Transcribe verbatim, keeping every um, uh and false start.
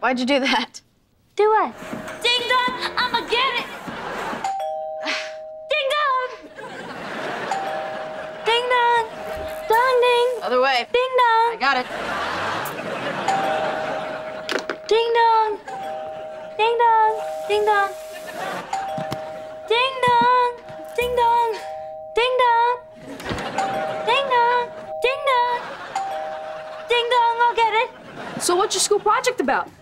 Why'd you do that? Do what? Ding dong, I'ma get it. Ding dong. Ding dong. Dong ding. Other way. Ding dong. I got it. Ding dong. Ding dong. Ding dong. Ding dong. Ding dong. Ding dong. Ding dong. Ding dong. Ding dong, I'll get it. So what's your school project about?